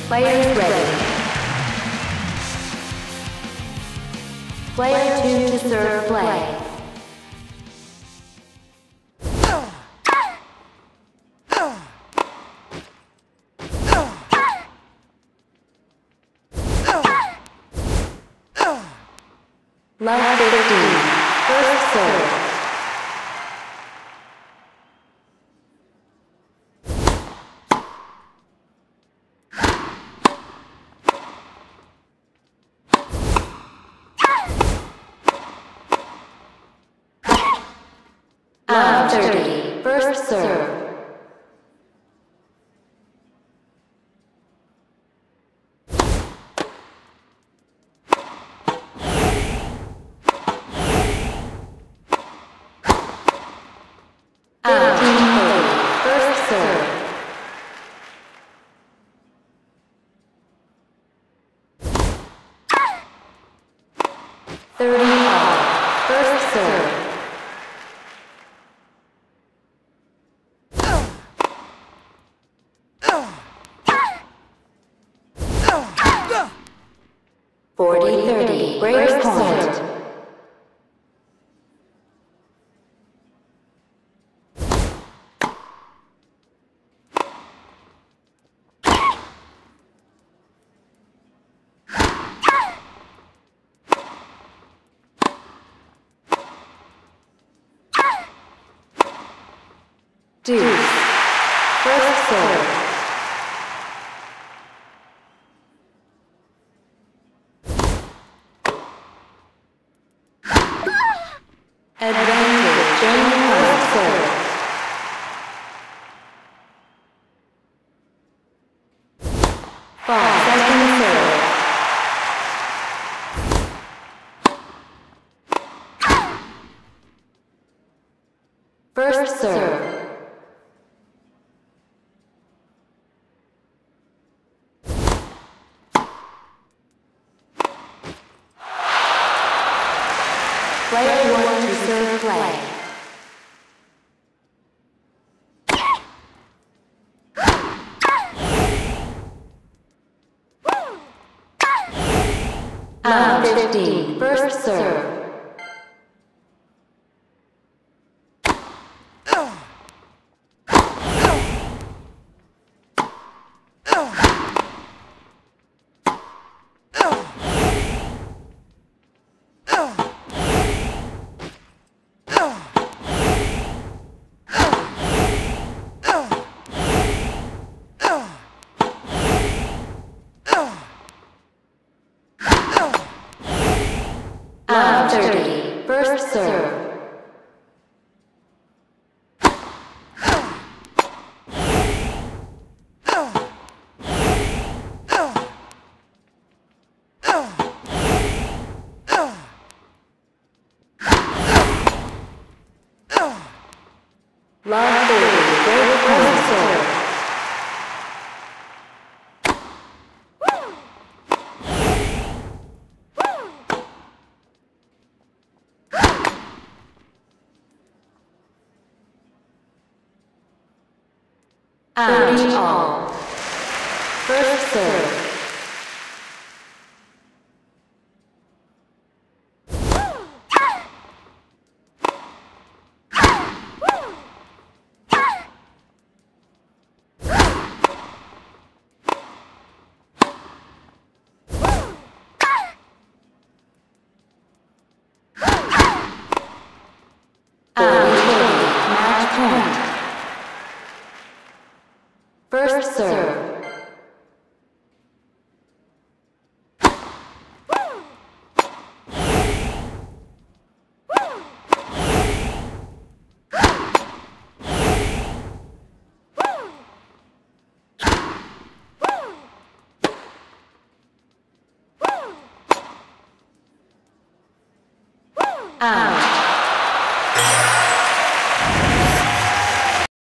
Players ready. Player 2 to serve play. Love 15. First serve. Love 30. First serve. First serve. First serve. 40-30. Break point. Deuce. First serve. Advantage. Game first serve. Ball. Second serve. First serve. Player 1 to serve play. Love 15. First serve. Love 30. First serve. Love 30. Break point serve. All. First serve. Match point. First serve. Out.